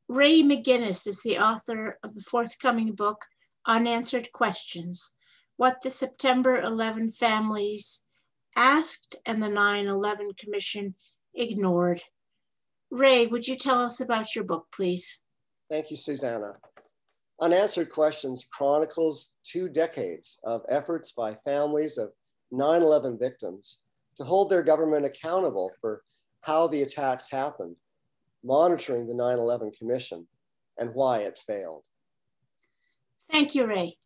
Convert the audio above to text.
Ray McGinnis is the author of the forthcoming book, Unanswered Questions: What the September 11 Families Asked and the 9/11 Commission Ignored. Ray, would you tell us about your book, please? Thank you, Susanna. Unanswered Questions chronicles 2 decades of efforts by families of 9/11 victims to hold their government accountable for how the attacks happened, monitoring the 9/11 Commission, and why it failed. Thank you, Ray.